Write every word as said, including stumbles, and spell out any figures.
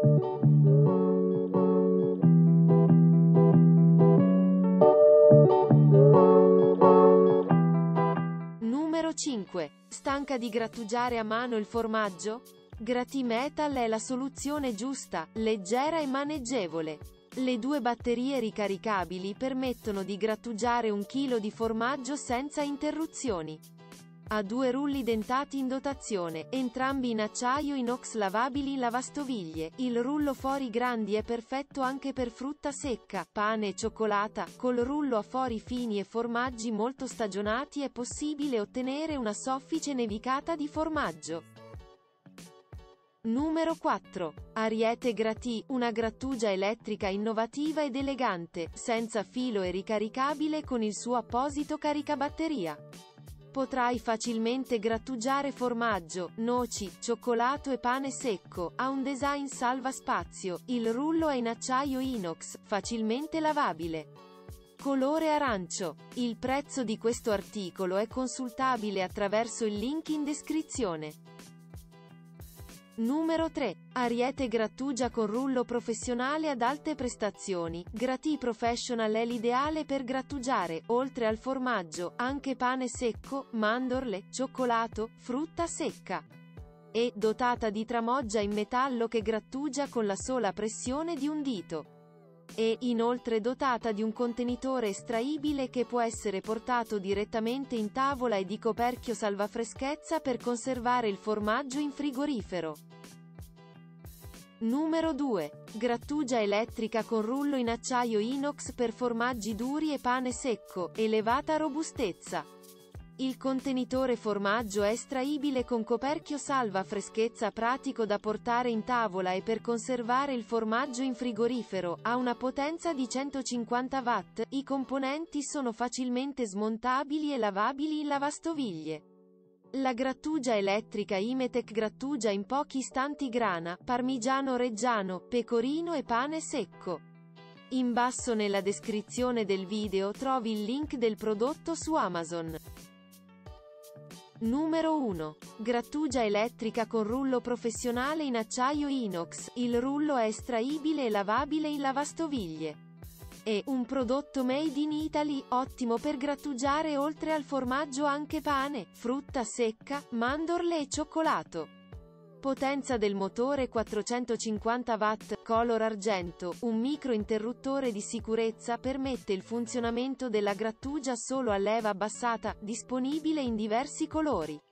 Numero cinque. Stanca di grattugiare a mano il formaggio? Gratimetal è la soluzione giusta, leggera e maneggevole. Le due batterie ricaricabili permettono di grattugiare un chilo di formaggio senza interruzioni. Ha due rulli dentati in dotazione, entrambi in acciaio inox lavabili in lavastoviglie. Il rullo fori grandi è perfetto anche per frutta secca, pane e cioccolata. Col rullo a fori fini e formaggi molto stagionati è possibile ottenere una soffice nevicata di formaggio. Numero quattro. Ariete Gratì, una grattugia elettrica innovativa ed elegante, senza filo e ricaricabile con il suo apposito caricabatteria. Potrai facilmente grattugiare formaggio, noci, cioccolato e pane secco. Ha un design salva spazio. Il rullo è in acciaio inox, facilmente lavabile. Colore arancio. Il prezzo di questo articolo è consultabile attraverso il link in descrizione. Numero tre. Ariete grattugia con rullo professionale ad alte prestazioni. Gratì Professional è l'ideale per grattugiare, oltre al formaggio, anche pane secco, mandorle, cioccolato, frutta secca. È dotata di tramoggia in metallo che grattugia con la sola pressione di un dito. È inoltre dotata di un contenitore estraibile che può essere portato direttamente in tavola e di coperchio salvafreschezza per conservare il formaggio in frigorifero. Numero due. Grattugia elettrica con rullo in acciaio inox per formaggi duri e pane secco, elevata robustezza. Il contenitore formaggio è estraibile con coperchio salva freschezza pratico da portare in tavola e per conservare il formaggio in frigorifero. Ha una potenza di centocinquanta watt. I componenti sono facilmente smontabili e lavabili in lavastoviglie. La grattugia elettrica Imetec grattugia in pochi istanti grana, parmigiano reggiano, pecorino e pane secco. In basso nella descrizione del video trovi il link del prodotto su Amazon. Numero uno. Grattugia elettrica con rullo professionale in acciaio inox. Il rullo è estraibile e lavabile in lavastoviglie. È un prodotto made in Italy, ottimo per grattugiare oltre al formaggio anche pane, frutta secca, mandorle e cioccolato. Potenza del motore quattrocentocinquanta watt, color argento. Un microinterruttore di sicurezza permette il funzionamento della grattugia solo a leva abbassata, disponibile in diversi colori.